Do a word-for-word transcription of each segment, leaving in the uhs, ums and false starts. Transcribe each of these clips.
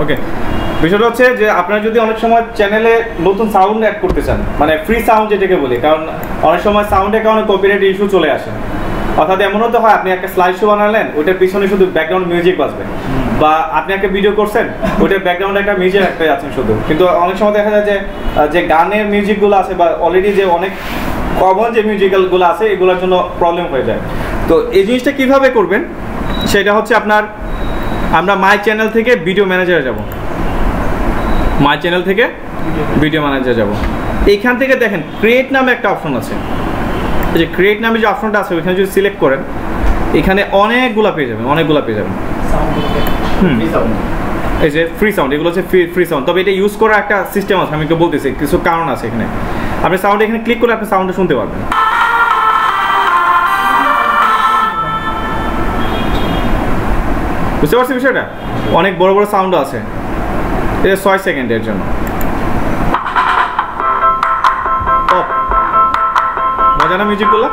ওকে, বিষয়টা হচ্ছে যে আপনারা যদি অনেক সময় চ্যানেলে নতুন সাউন্ড অ্যাড করতে চান, মানে ফ্রি সাউন্ড যেটাকে বলি, কারণ অনেক সময় সাউন্ডের কারণে কপিরাইট ইস্যু চলে আসে। অর্থাৎ এমনও তো হয় আপনি একটা স্লাইড শো বানালেন, ওইটার পিছনে শুধু ব্যাকগ্রাউন্ড মিউজিক বাজবে, বা আপনি একটা ভিডিও করছেন ওইটার ব্যাকগ্রাউন্ডে একটা মিউজিক একটা আছেন শুধু, কিন্তু অনেক সময় দেখা যায় যে যে গানের মিউজিকগুলো আছে বা অলরেডি যে অনেক কমন যে মিউজিক্যালগুলো আছে এগুলোর জন্য প্রবলেম হয়ে যায়। তো এই জিনিসটা কীভাবে করবেন সেটা হচ্ছে আপনার, আমরা মাই চ্যানেল থেকে ভিডিও ম্যানেজারে যাব, মাই চ্যানেল থেকে ভিডিও ম্যানেজারে যাব। এইখান থেকে দেখেন ক্রিয়েট নামে একটা অপশন আছে, এই যে ক্রিয়েট নামে যে অপশনটা আছে ওইখানে যদি সিলেক্ট করেন এখানে অনেকগুলো পেয়ে যাবেন, অনেকগুলো পেয়ে যাবেন। হুম, এই যে ফ্রি সাউন্ড, এগুলো হচ্ছে ফ্রি ফ্রি সাউন্ড, তবে এটা ইউজ করার একটা সিস্টেম আছে, আমি একটু বলতেছি কিছু কারণ আছে এখানে। আপনি সাউন্ড এখানে ক্লিক করলে আপনি সাউন্ডটা শুনতে পারবেন। বুঝতে পারছি বিষয়টা? অনেক বড় বড় সাউন্ডও আছে, এটা ছয় সেকেন্ডের জন্য। মজা না মিউজিকগুলো?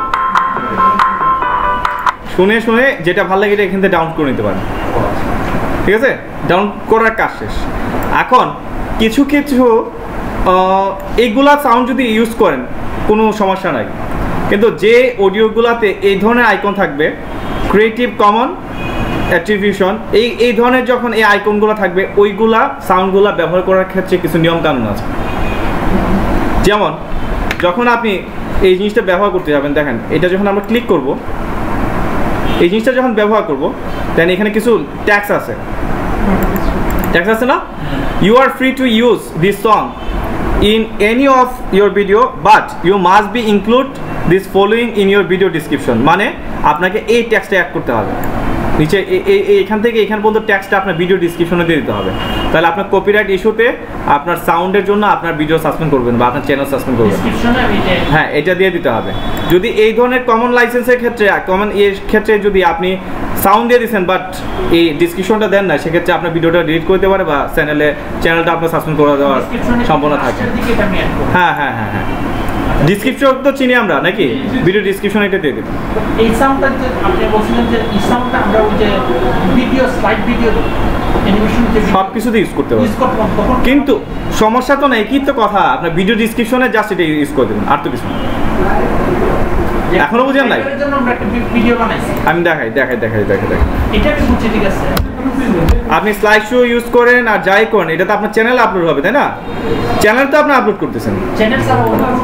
শুনে শুনে যেটা ভালো লাগে এটা এখান থেকে ডাউনলোড করে নিতে পারেন, ঠিক আছে? ডাউনলোড করার কাজ শেষ। এখন কিছু কিছু এইগুলা সাউন্ড যদি ইউজ করেন কোনো সমস্যা নাই, কিন্তু যে অডিওগুলাতে এই ধরনের আইকন থাকবে, ক্রিয়েটিভ কমন অ্যাট্রিবিউশন, এই এই ধরনের যখন এই আইকনগুলো থাকবে ওইগুলা সাউন্ডগুলো ব্যবহার করার ক্ষেত্রে কিছু নিয়মকানুন আছে। যেমন যখন আপনি এই জিনিসটা ব্যবহার করতে যাবেন, দেখেন এটা যখন আমরা ক্লিক করব, এই জিনিসটা যখন ব্যবহার করব দেন এখানে কিছু ট্যাক্স আছে, ট্যাক্স আছে না? You are free to use this song in any of your video but you must be include this following in your video description, মানে আপনাকে এই ট্যাক্সটা অ্যাড করতে হবে নিচে, এখান থেকে এখান পর্যন্ত ট্যাক্সটা আপনার ভিডিও ডিসক্রিপশনে দিয়ে দিতে হবে। তাহলে আপনার কপিরাইট ইস্যুতে আপনার সাউন্ডের জন্য আপনার ভিডিও সাসপেন্ড করবেন বা আপনার চ্যানেল সাসপেন্ড করবেন, হ্যাঁ এটা দিয়ে দিতে হবে। যদি এই ধরনের কমন লাইসেন্সের ক্ষেত্রে, কমন এর ক্ষেত্রে যদি আপনি সাউন্ড দিয়ে দিচ্ছেন বাট এই ডিসক্রিপশনটা দেন না, সেক্ষেত্রে আপনার ভিডিওটা ডিলিট করে দিতে পারে বা চ্যানেলে চ্যানেলটা আপনার সাসপেন্ড করে দেওয়ার সম্ভাবনা থাকে। হ্যাঁ হ্যাঁ হ্যাঁ হ্যাঁ ডিসক্রিপশন তো চিনি আমরা নাকি, ভিডিও ডিসক্রিপশন এটা দিয়ে দিন। এই সাউন্ডটা যে আপনি বলছিলেন যে এই সাউন্ডটা আমরা ওই যে ভিডিও স্লাইড ভিডিও অ্যানিমেশন যে সব কিছুতে ইউজ করতে পারবেন, কিন্তু সমস্যা তো নাই, কি তো কথা, আপনার ভিডিও ডিসক্রিপশনে জাস্ট এটা ইউজ করে দেবেন, আর তো কিছু না। এখনো বুঝেন নাই? এর জন্য আমরা একটা ভিডিও বানাইছি, আমি দেখাই দেখাই দেখাই দেখাই দেখাই এটা কি বুঝছি, ঠিক আছে? আপনি স্লাইড শো ইউজ করেন আর যাই করেন এটা তো আপনার চ্যানেলে আপলোড হবে, তাই না? চ্যানেল তো আপনি আপলোড করতেছেন, চ্যানেল ছাড়া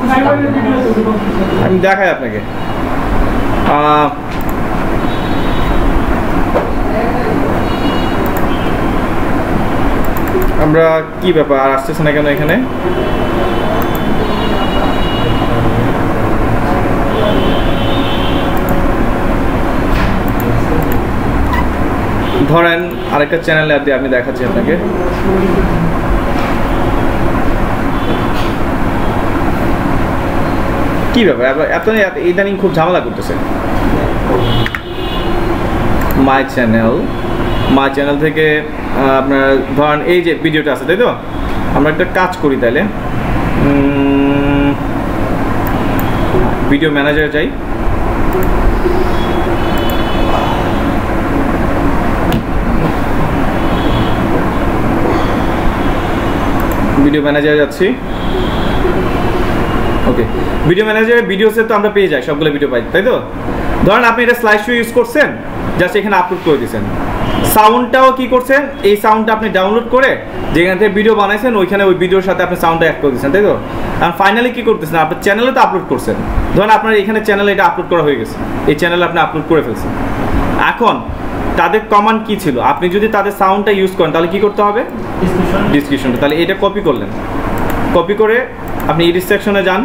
আমি দেখাই আপনাকে। আমরা কি ব্যাপার আর আসতেছে না কেন এখানে? ধরেন আরেকটা চ্যানেলে আমি দেখাচ্ছি আপনাকে, কি ব্যাপার এত ইদানিং খুব ঝামেলা করতেছে। মাই চ্যানেল, মাই চ্যানেল থেকে আপনার ধরেন এই যে ভিডিওটা আছে, তাই তো? আমরা একটা কাজ করি তাহলে, ভিডিও ম্যানেজারে যাই, ভিডিও ম্যানেজারে যাচ্ছি। ওকে, ভিডিও ম্যানেজারে ভিডিওসে তো আমরা পেয়ে যাই, সবগুলো ভিডিও পাই, তাই তো? ধরেন আপনি এটা স্লাইড শো ইউজ করছেন, জাস্ট এখানে আপলোড করে দিয়েছেন, সাউন্ডটাও কি করছেন, এই সাউন্ডটা আপনি ডাউনলোড করে যেখান থেকে ভিডিও বানাইছেন ওইখানে ওই ভিডিওর সাথে আপনি সাউন্ডটা অ্যাড করে দিয়েছেন, তাই তো? আর ফাইনালি কি করতেছেন, আপনার চ্যানেলে তো আপলোড করছেন, ধরেন আপনার এখানে চ্যানেলে এটা আপলোড করা হয়ে গেছে, এই চ্যানেলে আপনি আপলোড করে ফেলছেন। এখন তাদের কমান্ড কি ছিল, আপনি যদি তাদের সাউন্ডটা ইউজ করেন তাহলে কি করতে হবে, ডিসক্রিপশনটা, তাহলে এটা কপি করলেন, কপি করে আপনি এডিট সেকশনে যান,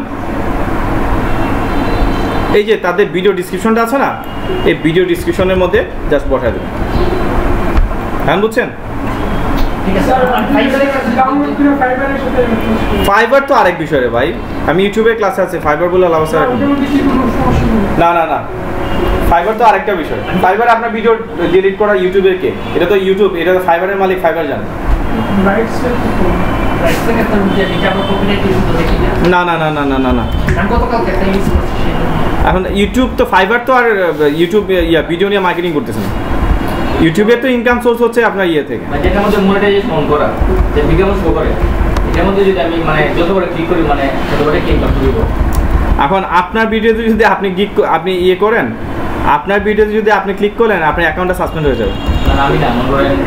এই যে তাদের ভিডিও ডিসক্রিপশনটা আছে না, এই ভিডিও ডিসক্রিপশনের মধ্যে জাস্ট বসায় দেবেন। হ্যাঁ বুঝছেন? ফাইবার তো আরেক বিষয় রে ভাই, আমি ইউটিউবে ক্লাসে আছে, ফাইবার বলে লাভ আছে না? না না ফাইবার তো আরেকটা বিষয়, ফাইবার আপনার ভিডিও ডিলিট করা ইউটিউবের কে, এটা তো ইউটিউব, এটা তো ফাইবারের মালিক, ফাইবার জানে না। না না না না না না এখন ইউটিউব তো, ফাইবার তো আর ইউটিউব ইয়া ভিডিও নিয়ে মার্কেটিং করতেছে না, ইউটিউবে তো ইনকাম সোর্স হচ্ছে আপনার ইয়ে থেকে, মানে যেটার মধ্যে মনিটাইজেশন অন করা, যে বিজ্ঞাপন শো করে, এটার মধ্যে যদি আমি মানে যত করে ক্লিক করি মানে তত করে কি ইনকাম শুরু করব। এখন আপনার ভিডিওতে যদি আপনি ক্লিক আপনি ইয়ে করেন, আপনার ভিডিওতে যদি আপনি ক্লিক করলেন আপনার অ্যাকাউন্টটা সাসপেন্ড হয়ে যাবে। না আমি না মনে করেন।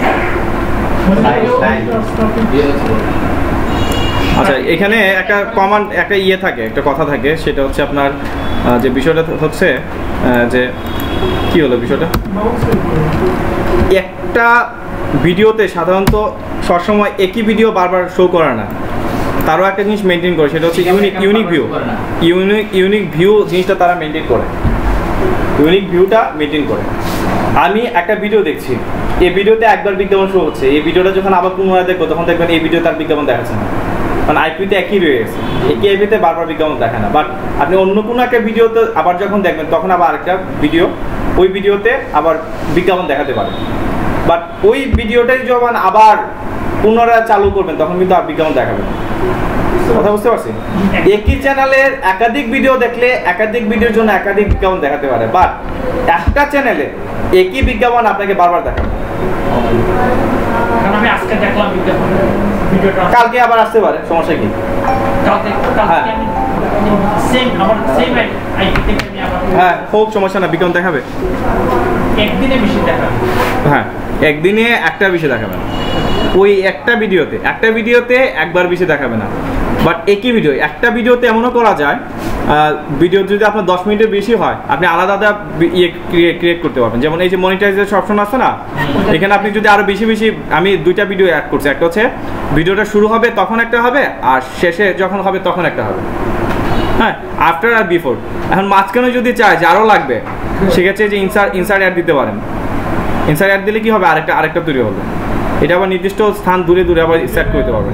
আচ্ছা, এখানে একটা কমন একটা ইয়ে থাকে, একটা কথা থাকে, সেটা হচ্ছে আপনার যে বিষয়টা হচ্ছে যে কি হলো বিষয়টা, একটা ভিডিওতে সাধারণত সবসময় একই ভিডিও বারবার শো করে না, তারও একটা জিনিস মেনটেন করে, সেটা হচ্ছে unique unique view unique unique view জিনিসটা তারা মেনটেন করে, ইউনিক ভিউটা মেনটেন করে। আমি একটা ভিডিও দেখছি, এই ভিডিওতে একবার বিজ্ঞাপন শো হচ্ছে, এই ভিডিওটা যখন আবার পুনরায় দেখবো তখন দেখবেন এই ভিডিও তার বিজ্ঞাপন দেখাচ্ছে না, মানে আইপিতে একই রয়ে গেছে, একই আইপিতে বারবার বিজ্ঞাপন দেখায় না। বাট আপনি অন্য কোনো একটা ভিডিওতে আবার যখন দেখবেন তখন আবার আরেকটা ভিডিও ওই ভিডিওতে আবার বিজ্ঞাপন দেখাতে পারে, বাট ওই ভিডিওটাই যখন আবার পুনরায় চালু করবেন তখন কিন্তু আর বিজ্ঞাপন দেখাবে না। কথা বুঝতে পারছি? একই চ্যানেলের একাধিক ভিডিও দেখলে একাধিক ভিডিওর জন্য একাধিক বিজ্ঞাপন দেখাতে পারে, বাট একটা চ্যানেলে একই বিজ্ঞাপন আপনাকে বারবার দেখাবে। আমি আজকে দেখলাম বিজ্ঞাপন, ভিডিওটা কালকে আবার আসতে পারে, সমস্যা কি? কালকে কালকে আমি সেম আমার সেম আইপি থেকে আমি আবার হ্যাঁ হোক, সমস্যা না, বিজ্ঞাপন দেখাবে একদিনে বেশি দেখাবে। হ্যাঁ একদিনে একটা বেশি দেখাবে না, ওই একটা ভিডিওতে একটা ভিডিওতে একবার বেশি দেখাবে না, বাট একই ভিডিও একটা ভিডিওতে এমনও করা যায়, ভিডিও যদি আপনার দশ মিনিটের বেশি হয় আপনি আলাদা আলাদা ইয়ে ক্রিয়েট করতে পারবেন। যেমন এই যে মনিটাইজেশন অপশন আছে না, এখানে আপনি যদি আরো বেশি বেশি, আমি দুইটা ভিডিও অ্যাড করছি, একটা হচ্ছে ভিডিওটা শুরু হবে তখন একটা হবে, আর শেষে যখন হবে তখন একটা হবে, হ্যাঁ আফটার আর বিফোর। এখন মাঝখানে যদি চায় যে আরও লাগবে, সেক্ষেত্রে যে ইনসার্ট ইনসার্ট অ্যাড দিতে পারেন, ইনসার্ট অ্যাড দিলে কি হবে, আরেকটা আরেকটা তৈরি হবে, এটা আবার নির্দিষ্ট স্থান দূরে দূরে আবার সেট করতে পারবেন।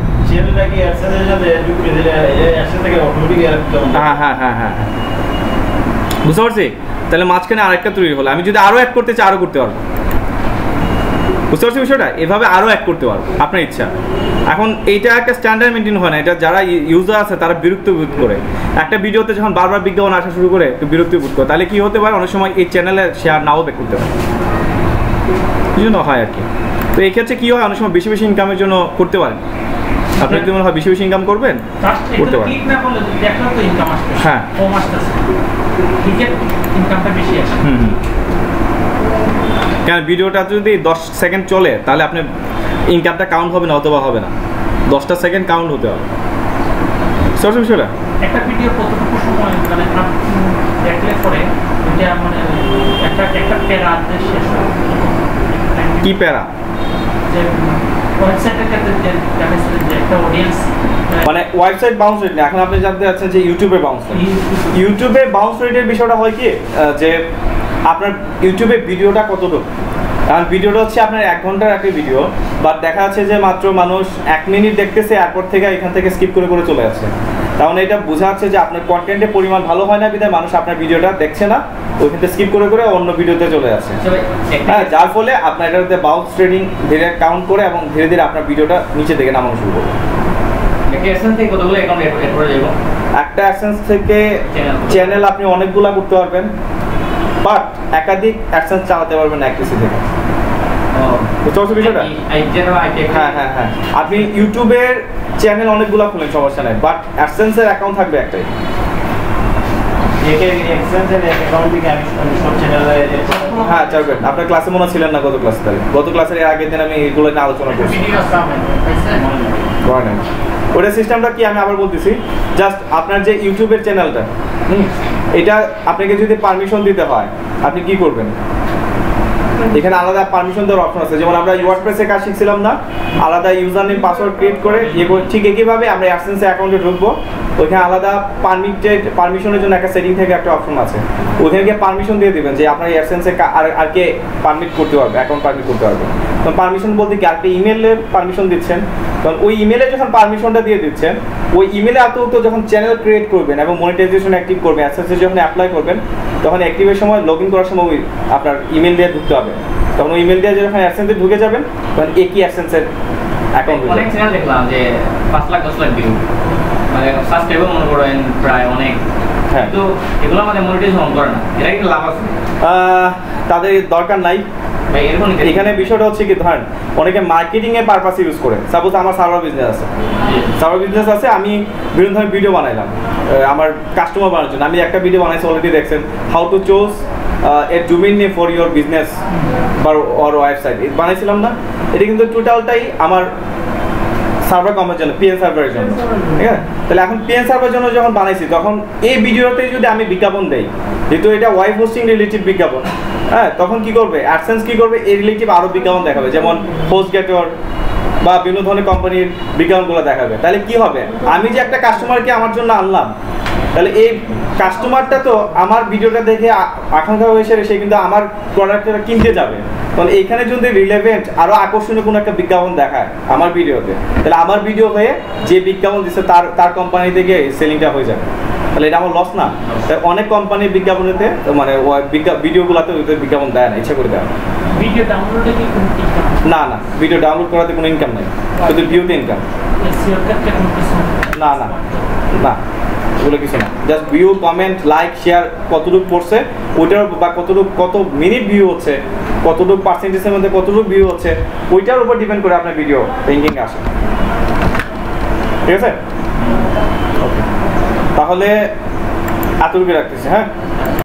হ্যাঁ হ্যাঁ হ্যাঁ হ্যাঁ বুঝতে পারছি, তাহলে মাঝখানে আরেকটা তৈরি হলো, আমি যদি আরও অ্যাড করতে চাই আরও করতে পারবো, বুঝতে পারছি বিষয়টা, এভাবে আরও অ্যাড করতে পারবো আপনার ইচ্ছা। এখন এইটা একটা স্ট্যান্ডার্ড মেনটেন হয় না, এটা যারা ইউজার আছে তারা বিরক্ত বোধ করে, একটা ভিডিওতে যখন বারবার বিজ্ঞাপন আসা শুরু করে একটু বিরক্ত বোধ করে, তাহলে কি হতে পারে অনেক সময় এই চ্যানেলে শেয়ার নাও ব্যাক করতে পারে, এই জন্য হয় আর কি। তো এই ক্ষেত্রে কি হয়, অনেক সময় বেশি বেশি ইনকামের জন্য করতে পারেন, আপনি যদি মনে হয় বেশি বেশি ইনকাম করবেন করতে পারেন। হ্যাঁ হুম হুম কেন ভিডিওটা যদি দশ সেকেন্ড চলে তাহলে আপনার ইনকামটা কাউন্ট হবে না, অথবা হবে না, দশটা সেকেন্ড কাউন্ট হতে হবে। সরস বিষয়টা একটা ভিডিও কতটুকু সময় মানে দেখলে পরে এটা মানে একটা একটা প্যারা শেষ হয়, কি প্যারা মানে ওয়েবসাইট বাউন্স রেট না, এখন আপনি জানতে চাচ্ছেন যে ইউটিউবে বাউন্স রেট। ইউটিউবে বাউন্স রেটের বিষয়টা হয় কি যে আপনার ইউটিউবে ভিডিওটা কতটুকু, কারণ ভিডিওটা হচ্ছে আপনার এক ঘন্টার একটা ভিডিও, বাট দেখা যাচ্ছে যে মাত্র মানুষ এক মিনিট দেখতেছে, এরপর থেকে এখান থেকে স্কিপ করে করে চলে যাচ্ছে, তাহলে এটা বোঝা যাচ্ছে যে আপনার কন্টেন্টের পরিমাণ ভালো হয় না, বিধায় মানুষ আপনার ভিডিওটা দেখছে না, ওইখান থেকে স্কিপ করে করে অন্য ভিডিওতে চলে যাচ্ছে। হ্যাঁ, যার ফলে আপনার এটাতে বাউন্স ট্রেডিং ধীরে কাউন্ট করে এবং ধীরে ধীরে আপনার ভিডিওটা নিচে থেকে নামানো শুরু করবে। একটা অ্যাডসেন্স থেকে চ্যানেল আপনি অনেকগুলা করতে পারবেন, বাট একাধিক অ্যাডসেন্স চালাতে পারবেন না একটিসি থেকে। বুঝতে পারছো বিষয়টা? হ্যাঁ হ্যাঁ হ্যাঁ আপনি ইউটিউবের চ্যানেল অনেকগুলো খুলেন, সমস্যা নেই, বাট অ্যাডসেন্সের অ্যাকাউন্ট থাকবে একটাই। হ্যাঁ চাইবেন, আপনার ক্লাসে মনে ছিলেন না গত ক্লাস, তাহলে গত ক্লাসের এর আগের দিন আমি এগুলো নিয়ে আলোচনা করছি। ওটা সিস্টেমটা কি আমি আবার বলতেছি, জাস্ট আপনার যে ইউটিউবের চ্যানেলটা, হুম এটা আপনাকে যদি পারমিশন দিতে হয় আপনি কি করবেন, এখানে আলাদা পারমিশন দেওয়ার অপশন আছে। যেমন আমরা ওয়ার্ডপ্রেসে কাজ শিখছিলাম না, আলাদা ইউজার নেম পাসওয়ার্ড ক্রিয়েট করে, ঠিক একইভাবে আমরা অ্যাডসেন্সে অ্যাকাউন্টে ঢুকবো, ওইখানে আলাদা পারমিটেড পারমিশনের জন্য একটা সেটিং থেকে একটা অপশন আছে, ওইখানে গিয়ে পারমিশন দিয়ে দেবেন যে আপনার অ্যাডসেন্সে আর আর কে পারমিট করতে পারবে, অ্যাকাউন্ট পারমিট করতে পারবে। তখন পারমিশন বলতে কি আরেকটা ইমেলে পারমিশন দিচ্ছেন, তখন ওই ইমেলে যখন পারমিশনটা দিয়ে দিচ্ছেন, ওই ইমেলে আপাতত যখন চ্যানেল ক্রিয়েট করবেন এবং মনিটাইজেশন অ্যাক্টিভ করবেন, অ্যাডসেন্সে যখন অ্যাপ্লাই করবেন, তখন অ্যাক্টিভের সময় লগ ইন করার সময় আপনার ইমেল দিয়ে ঢুকতে হবে, তখন ওই ইমেল দিয়ে যখন অ্যাডসেন্সে ঢুকে যাবেন তখন একই অ্যাডসেন্সের অ্যাকাউন্ট হয়ে যাবে। অনেক চ্যানেল দেখলাম যে পাঁচ লাখ দশ লাখ ভিউ, মানে সাবস্ক্রাইবার মনে করেন প্রায় অনেক, হ্যাঁ কিন্তু এগুলো আমাদের মনিটাইজেশন করে না, এটা কি লাভ আছে? তাদের দরকার নাই, ভাই এরকম এখানে বিষয়টা হচ্ছে কি ধরেন অনেকে মার্কেটিং এর পারপাসে ইউজ করে। সাপোজ আমার সার্ভার বিজনেস আছে, সার্ভার বিজনেস আছে, আমি বিভিন্ন ধরনের ভিডিও বানাইলাম আমার কাস্টমার বানানোর জন্য। আমি একটা ভিডিও বানাইছি, অলরেডি দেখছেন, how to choose a domain name for your business বা অর ওয়েবসাইট বানাইছিলাম না? এটা কিন্তু টোটালটাই আমার সার্ভার কমার জন্য, পিএন সার্ভারের জন্য, ঠিক আছে? তাহলে এখন পিএন সার্ভারের জন্য যখন বানাইছি তখন এই ভিডিওতে যদি আমি বিজ্ঞাপন দেই, যেহেতু এটা ওয়েব হোস্টিং রিলেটেড বিজ্ঞাপন, হ্যাঁ, তখন কি করবে অ্যাডসেন্স, কি করবে এই রিলেটিভ আরও বিজ্ঞাপন দেখাবে, যেমন হোস্টগেটর বা বিভিন্ন ধরনের কোম্পানির বিজ্ঞাপনগুলো দেখাবে। তাহলে কি হবে, আমি যে একটা কাস্টমারকে আমার জন্য আনলাম, তাহলে এই কাস্টমারটা তো আমার ভিডিওটা দেখে আকাঙ্ক্ষা হয়েছে সে কিন্তু আমার প্রোডাক্টটা কিনতে যাবে। তাহলে এইখানে যদি রিলেভেন্ট আরও আকর্ষণীয় কোনো একটা বিজ্ঞাপন দেখায় আমার ভিডিওতে, তাহলে আমার ভিডিও হয়ে যে বিজ্ঞাপন দিচ্ছে তার তার কোম্পানি থেকে সেলিংটা হয়ে যাবে। তাহলে এটা আমার লস না? অনেক কোম্পানির বিজ্ঞাপনেতে মানে ভিডিওগুলোতে ওদের বিজ্ঞাপন দেয় না, ইচ্ছা করে দেয় না। ভিডিও ডাউনলোডে কি কোনো ইনকাম? না না, ভিডিও ডাউনলোড করাতে কোনো ইনকাম নেই, শুধু ভিউতে ইনকাম। না না না, এগুলো কিছু না, just view, comment, like, share কতটুকু পড়ছে ওইটার, বা কতটুকু কত মিনিট ভিউ হচ্ছে, কতটুকু পার্সেন্টেজের মধ্যে কতটুকু ভিউ হচ্ছে, ওইটার উপর ডিপেন্ড করে আপনার ভিডিও র্যাঙ্কিং আসে। ঠিক আছে, ওকে, তাহলে এতটুকু রাখতেছি, হ্যাঁ।